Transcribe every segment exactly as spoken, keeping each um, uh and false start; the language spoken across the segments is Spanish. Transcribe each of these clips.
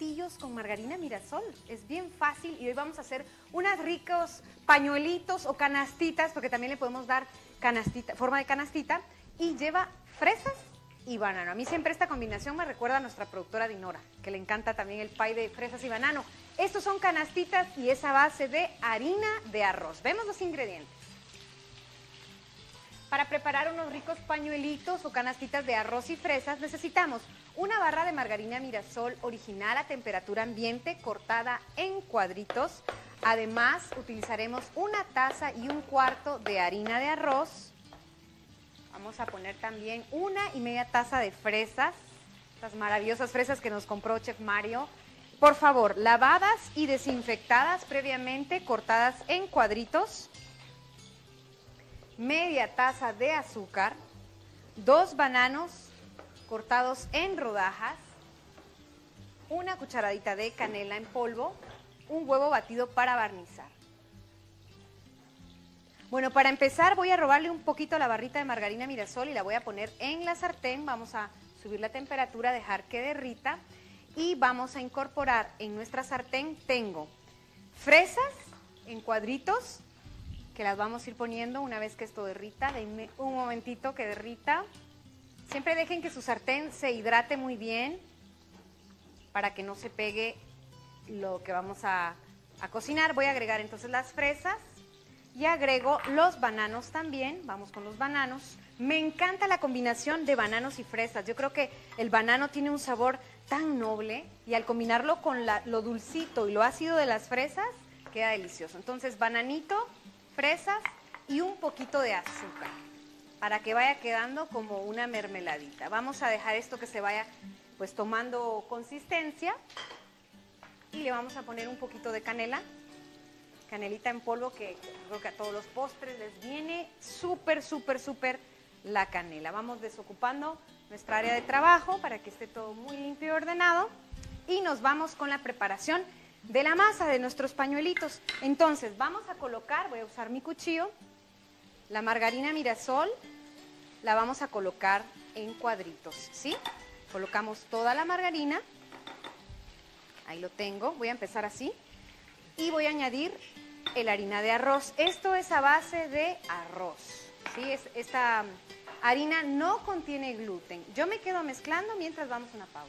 platillos con margarina Mirasol. Es bien fácil y hoy vamos a hacer unos ricos pañuelitos o canastitas, porque también le podemos dar canastita, forma de canastita, y lleva fresas y banano. A mí siempre esta combinación me recuerda a nuestra productora Dinora, que le encanta también el pie de fresas y banano. Estos son canastitas y es a base de harina de arroz. Vemos los ingredientes. Para preparar unos ricos pañuelitos o canastitas de arroz y fresas necesitamos una barra de margarina Mirasol original a temperatura ambiente cortada en cuadritos. Además utilizaremos una taza y un cuarto de harina de arroz. Vamos a poner también una y media taza de fresas, estas maravillosas fresas que nos compró Chef Mario. Por favor, lavadas y desinfectadas previamente, cortadas en cuadritos. Media taza de azúcar, dos bananos cortados en rodajas, una cucharadita de canela en polvo, un huevo batido para barnizar. Bueno, para empezar voy a robarle un poquito a la barrita de margarina Mirasol y la voy a poner en la sartén. Vamos a subir la temperatura, dejar que derrita y vamos a incorporar en nuestra sartén, tengo fresas en cuadritos, que las vamos a ir poniendo una vez que esto derrita. Denme un momentito que derrita. Siempre dejen que su sartén se hidrate muy bien para que no se pegue lo que vamos a, a cocinar. Voy a agregar entonces las fresas y agrego los bananos también. Vamos con los bananos. Me encanta la combinación de bananos y fresas. Yo creo que el banano tiene un sabor tan noble y al combinarlo con la, lo dulcito y lo ácido de las fresas, queda delicioso. Entonces, bananito, fresas y un poquito de azúcar para que vaya quedando como una mermeladita. Vamos a dejar esto que se vaya pues tomando consistencia y le vamos a poner un poquito de canela, canelita en polvo, que creo que a todos los postres les viene súper, súper, súper la canela. Vamos desocupando nuestra área de trabajo para que esté todo muy limpio y ordenado y nos vamos con la preparación de la masa de nuestros pañuelitos. Entonces vamos a colocar, voy a usar mi cuchillo, la margarina Mirasol, la vamos a colocar en cuadritos, ¿sí? Colocamos toda la margarina, ahí lo tengo, voy a empezar así, y voy a añadir la harina de arroz. Esto es a base de arroz, ¿sí? Es, esta harina no contiene gluten. Yo me quedo mezclando mientras vamos a una pausa.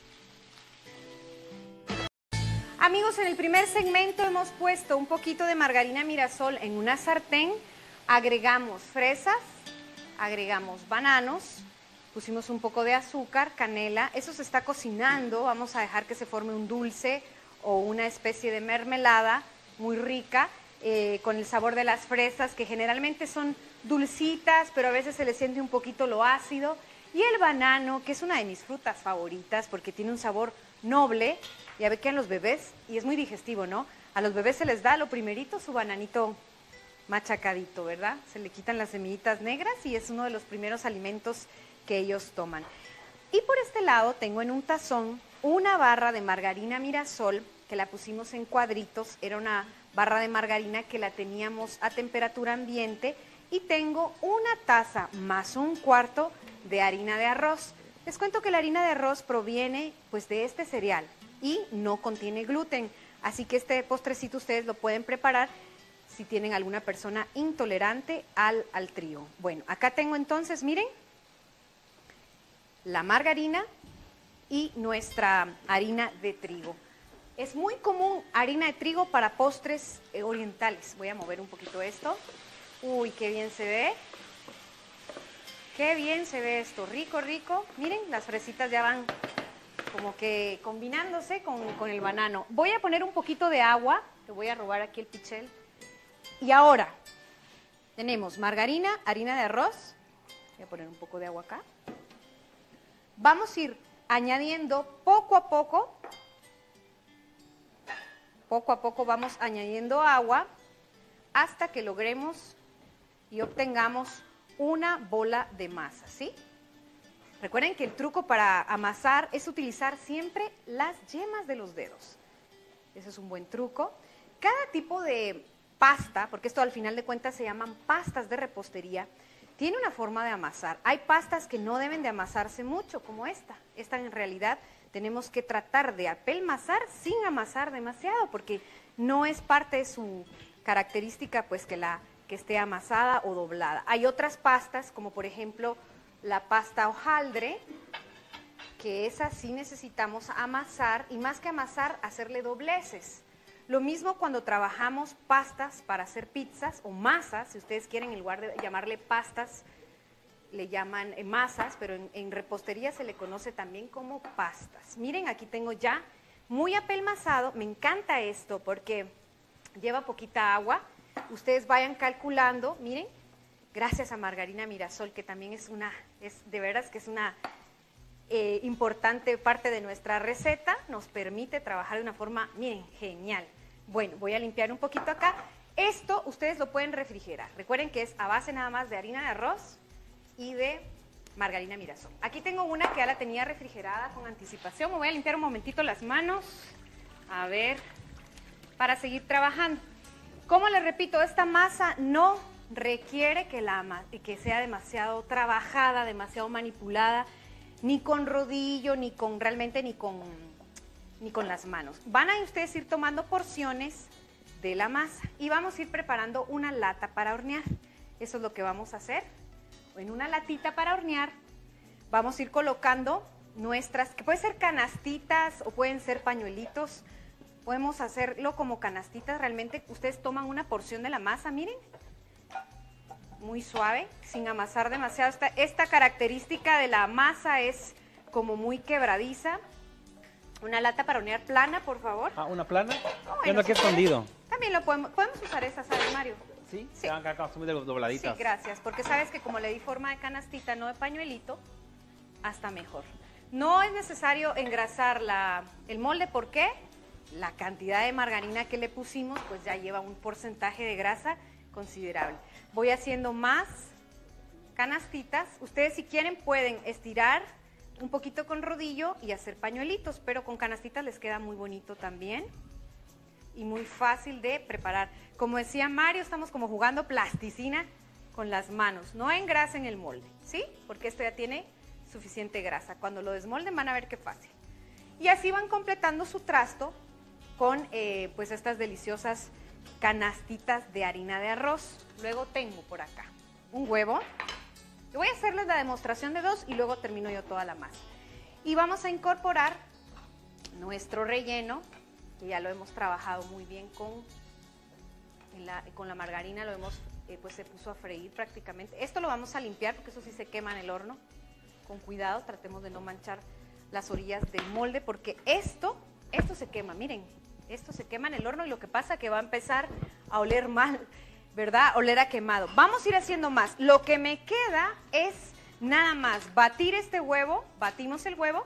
Amigos, en el primer segmento hemos puesto un poquito de margarina Mirasol en una sartén, agregamos fresas, agregamos bananos, pusimos un poco de azúcar, canela, eso se está cocinando, vamos a dejar que se forme un dulce o una especie de mermelada muy rica, eh, con el sabor de las fresas, que generalmente son dulcitas, pero a veces se le siente un poquito lo ácido, y el banano, que es una de mis frutas favoritas porque tiene un sabor noble. Ya ve que a los bebés, y es muy digestivo, ¿no? A los bebés se les da lo primerito su bananito machacadito, ¿verdad? Se le quitan las semillitas negras y es uno de los primeros alimentos que ellos toman. Y por este lado tengo en un tazón una barra de margarina Mirasol, que la pusimos en cuadritos. Era una barra de margarina que la teníamos a temperatura ambiente, y tengo una taza más un cuarto de harina de arroz. Les cuento que la harina de arroz proviene pues de este cereal y no contiene gluten, así que este postrecito ustedes lo pueden preparar si tienen alguna persona intolerante al, al trigo. Bueno, acá tengo entonces, miren, la margarina y nuestra harina de trigo. Es muy común harina de trigo para postres eh, orientales. Voy a mover un poquito esto. Uy, qué bien se ve. Qué bien se ve esto, rico, rico. Miren, las fresitas ya van como que combinándose con, con el banano. Voy a poner un poquito de agua, te voy a robar aquí el pichel. Y ahora tenemos margarina, harina de arroz. Voy a poner un poco de agua acá. Vamos a ir añadiendo poco a poco, poco a poco vamos añadiendo agua hasta que logremos y obtengamos una bola de masa, ¿sí? Recuerden que el truco para amasar es utilizar siempre las yemas de los dedos. Ese es un buen truco. Cada tipo de pasta, porque esto al final de cuentas se llaman pastas de repostería, tiene una forma de amasar. Hay pastas que no deben de amasarse mucho, como esta. Esta en realidad tenemos que tratar de apelmazar sin amasar demasiado, porque no es parte de su característica pues que, la, que esté amasada o doblada. Hay otras pastas, como por ejemplo la pasta hojaldre, que esa sí necesitamos amasar, y más que amasar, hacerle dobleces. Lo mismo cuando trabajamos pastas para hacer pizzas o masas, si ustedes quieren, en lugar de llamarle pastas, le llaman eh, masas, pero en, en repostería se le conoce también como pastas. Miren, aquí tengo ya muy apelmazado. Me encanta esto porque lleva poquita agua. Ustedes vayan calculando, miren, gracias a Margarina Mirasol, que también es una, es de veras que es una eh, importante parte de nuestra receta, nos permite trabajar de una forma, miren, genial. Bueno, voy a limpiar un poquito acá. Esto ustedes lo pueden refrigerar. Recuerden que es a base nada más de harina de arroz y de Margarina Mirasol. Aquí tengo una que ya la tenía refrigerada con anticipación. Me voy a limpiar un momentito las manos, a ver, para seguir trabajando. Como les repito, esta masa no requiere que, la, que sea demasiado trabajada, demasiado manipulada, ni con rodillo, ni con realmente ni con, ni con las manos. Van a ustedes ir tomando porciones de la masa y vamos a ir preparando una lata para hornear. Eso es lo que vamos a hacer. En una latita para hornear vamos a ir colocando nuestras, que pueden ser canastitas o pueden ser pañuelitos. Podemos hacerlo como canastitas. Realmente ustedes toman una porción de la masa, miren, muy suave, sin amasar demasiado. Esta, esta característica de la masa es como muy quebradiza. Una lata para hornear plana, por favor. Ah, ¿una plana? Oh, bueno, ¿Qué es lo que es escondido? También lo podemos, podemos usar esa, ¿sabes, Mario? Sí, sí. Se van acá muy dobladitas. Sí, gracias, porque sabes que como le di forma de canastita, no de pañuelito, hasta mejor. No es necesario engrasar la, el molde, ¿por qué? La cantidad de margarina que le pusimos, pues ya lleva un porcentaje de grasa considerable. Voy haciendo más canastitas. Ustedes si quieren pueden estirar un poquito con rodillo y hacer pañuelitos, pero con canastitas les queda muy bonito también y muy fácil de preparar. Como decía Mario, estamos como jugando plasticina con las manos. No engrasen el molde, ¿sí? Porque esto ya tiene suficiente grasa. Cuando lo desmolden van a ver qué fácil. Y así van completando su trasto con eh, pues estas deliciosas canastitas de harina de arroz. Luego tengo por acá un huevo. Voy a hacerles la demostración de dos y luego termino yo toda la masa. Y vamos a incorporar nuestro relleno, que ya lo hemos trabajado muy bien con la, con la margarina, lo hemos, eh, pues se puso a freír prácticamente. Esto lo vamos a limpiar porque eso sí se quema en el horno. Con cuidado, tratemos de no manchar las orillas del molde porque esto, esto se quema, miren, esto se quema en el horno y lo que pasa es que va a empezar a oler mal, ¿verdad? Oler a quemado. Vamos a ir haciendo más. Lo que me queda es nada más batir este huevo, batimos el huevo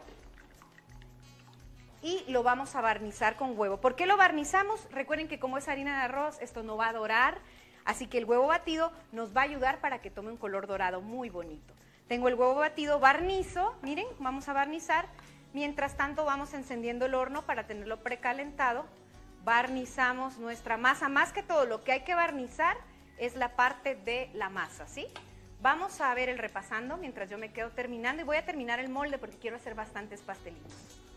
y lo vamos a barnizar con huevo. ¿Por qué lo barnizamos? Recuerden que como es harina de arroz, esto no va a dorar, así que el huevo batido nos va a ayudar para que tome un color dorado muy bonito. Tengo el huevo batido, barnizo, miren, vamos a barnizar. Mientras tanto vamos encendiendo el horno para tenerlo precalentado. Barnizamos nuestra masa. Más que todo, lo que hay que barnizar es la parte de la masa, ¿sí? Vamos a ver el repasando mientras yo me quedo terminando y voy a terminar el molde porque quiero hacer bastantes pastelitos.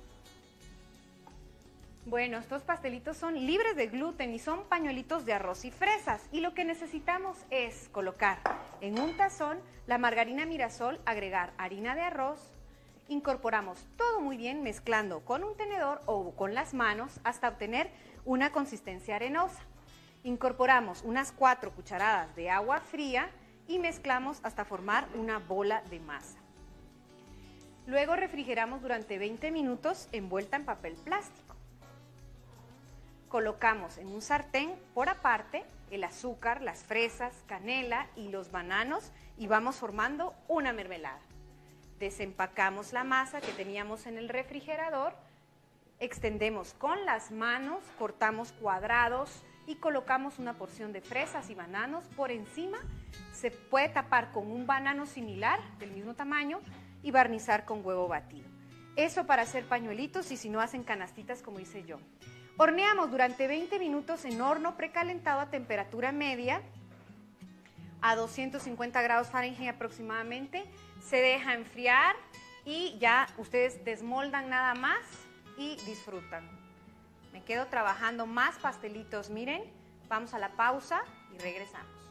Bueno, estos pastelitos son libres de gluten y son pañuelitos de arroz y fresas. Y lo que necesitamos es colocar en un tazón la margarina Mirasol, agregar harina de arroz, incorporamos todo muy bien mezclando con un tenedor o con las manos hasta obtener una consistencia arenosa. Incorporamos unas cuatro cucharadas de agua fría y mezclamos hasta formar una bola de masa. Luego refrigeramos durante veinte minutos envuelta en papel plástico. Colocamos en un sartén por aparte el azúcar, las fresas, canela y los bananos y vamos formando una mermelada. Desempacamos la masa que teníamos en el refrigerador, extendemos con las manos, cortamos cuadrados y colocamos una porción de fresas y bananos por encima. Se puede tapar con un banano similar, del mismo tamaño, y barnizar con huevo batido. Eso para hacer pañuelitos y si no hacen canastitas como hice yo. Horneamos durante veinte minutos en horno precalentado a temperatura media, a doscientos cincuenta grados Fahrenheit aproximadamente. Se deja enfriar y ya ustedes desmoldan nada más y disfrutan. Me quedo trabajando más pastelitos, miren, vamos a la pausa y regresamos.